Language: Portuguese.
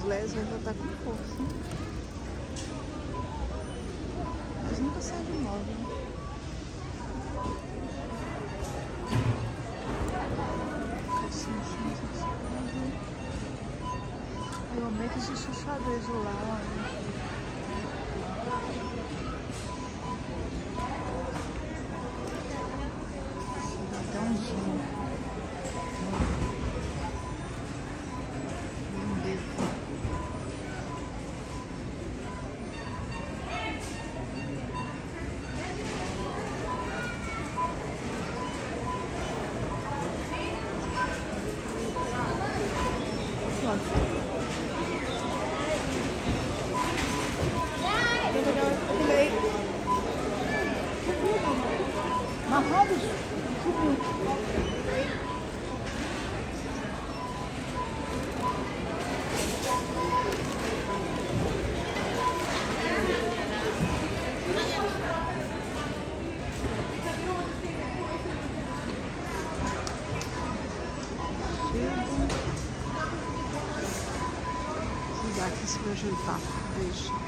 inglês vai voltar com força. Mas nunca sai de novo, né? Eu amei que existe um xadrez lá, olha. Até um zoom. Amarrados? Vou dar aqui se vai ajeitar. Deixa.